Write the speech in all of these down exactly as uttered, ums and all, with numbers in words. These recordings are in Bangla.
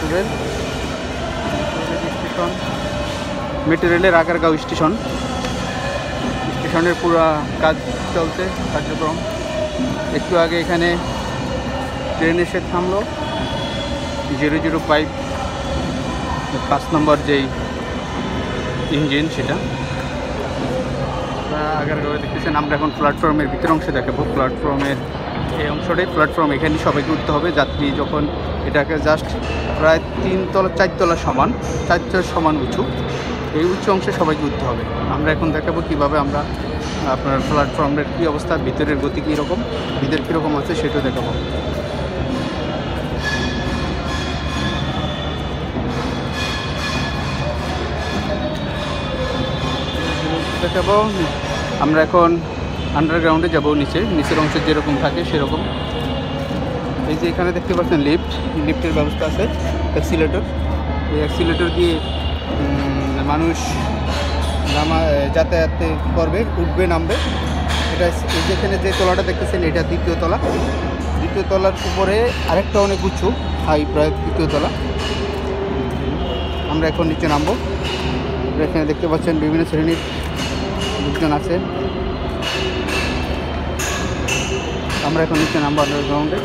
রেল স্টেশন, মেট্রো রেলের আগারগাঁও স্টেশন। স্টেশনের পুরো কাজ চলছে, কার্যক্রম। একটু আগে এখানে ট্রেন এসে থামলো, জিরো জিরো ফাইভ পাঁচ নম্বর যেই ইঞ্জিন সেটা। আগারগাঁওয়ে দেখতেছেন। আমরা এখন প্ল্যাটফর্মের ভিতর অংশে দেখাবো। প্ল্যাটফর্মের এই অংশটাই প্ল্যাটফর্ম, এখানে সবাইকে উঠতে হবে। যাত্রী যখন এটাকে জাস্ট প্রায় তিনতলা চারতলা সমান, চারতলা সমান উঁচু, এই উঁচু অংশে সবাইকে উঠতে হবে। আমরা এখন দেখাবো কীভাবে আমরা আপনার প্ল্যাটফর্মের কী অবস্থা, ভিতরের গতি কীরকম, ভিতর কীরকম আছে সেটাও দেখাবো। দেখাবো আমরা এখন আন্ডারগ্রাউন্ডে যাব, নিচে নিচের অংশ যেরকম থাকে সেরকম। এই যে এখানে দেখতে পাচ্ছেন লিফট, লিফটের ব্যবস্থা আছে, অ্যাক্সিলেটর। এই অ্যাক্সিলেটর দিয়ে মানুষ নামা যাতায়াত করবে, উঠবে নামবে। এটা যেখানে যে তলাটা দেখতেছেন এটা দ্বিতীয় তলা। দ্বিতীয় তলার উপরে আরেকটা অনেক উঁচু, হাই, প্রায় তৃতীয় তলা। আমরা এখন নিচে নামবো। এখানে দেখতে পাচ্ছেন বিভিন্ন শ্রেণীর লোকজন আছে। আমরা এখন নিচে নামবো আন্ডারগ্রাউন্ডে।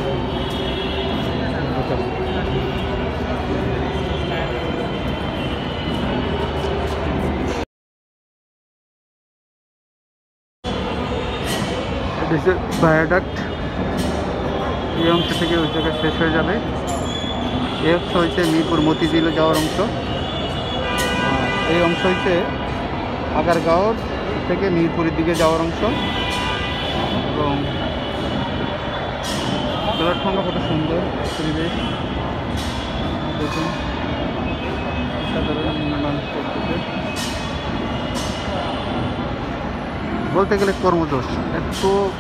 ভায়াডাক্ট এই অংশ থেকে ওই জায়গায় শেষ হয়ে যাবে। এই অংশ হচ্ছে মিরপুর মতিঝিলে যাওয়ার অংশ। এই অংশ হচ্ছে আগারগাঁও থেকে মিরপুরের দিকে যাওয়ার অংশ। এবং প্ল্যাটফর্মটা কত সুন্দর পরিবেশ দেখুন, সাধারণ নির্মাণ করতেছে। বলতে গেলে কর্মদোষ, এত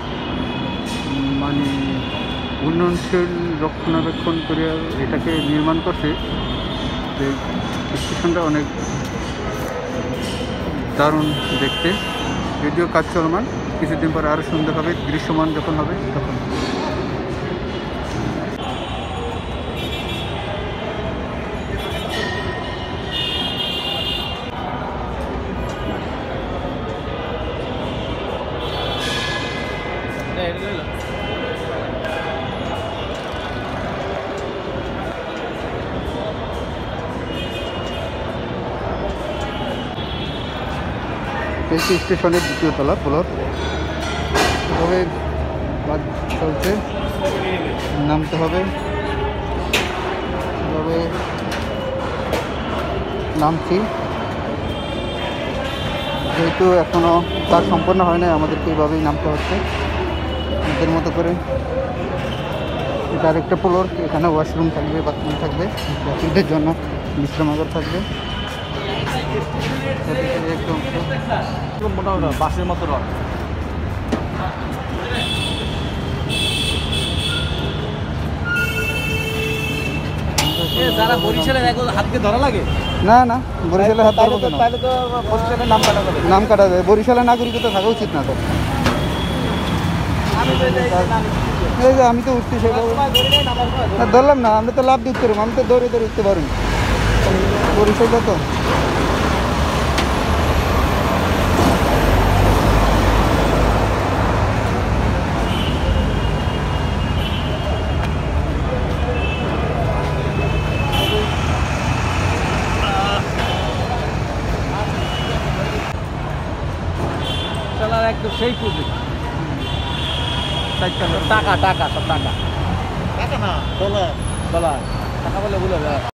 মানে উন্নয়নশীল রক্ষণাবেক্ষণ করে এটাকে নির্মাণ করছে যে স্টেশনটা অনেক দারুণ দেখতে। যদিও কাজ চলমান, কিছুদিন পর আরও সুন্দর হবে, দৃশ্যমান যখন হবে তখন। এসি স্টেশনের দ্বিতীয় তলা ফ্লোর, তবে কাজ চলছে, নামতে হবে। তবে নামছি, যেহেতু এখনও কাজ সম্পন্ন হয় না, আমাদেরকে এইভাবেই নামতে হচ্ছে আমাদের মতো করে। এটা আরেকটা ফ্লোর, এখানে ওয়াশরুম থাকবে, বাথরুম থাকবে, যাত্রীদের জন্য বিশ্রামাগার থাকবে। মোটামুটি বাসের মতো রড, যারা বরিশালের হাতকে ধরা লাগে না না, বরিশালের হাত ধরবো কেন? তাহলে তো বরিশালের নাম কাটা যাবে, নাম কাটা যাবে। বরিশালের নাগরিকতা থাকা উচিত না তো। এই যে আমি তো উঠতে সেভাবে ধরলাম না, আমরা তো লাভ দিয়ে উঠতে পারবো, আমি তো দৌড়ে দৌড়ে উঠতে পারবো বরিশালে তো। একদম সেই প্রজেক্ট, টাকা টাকা সব টাকা টাকা না ডলার ডলার টাকা বলে বলে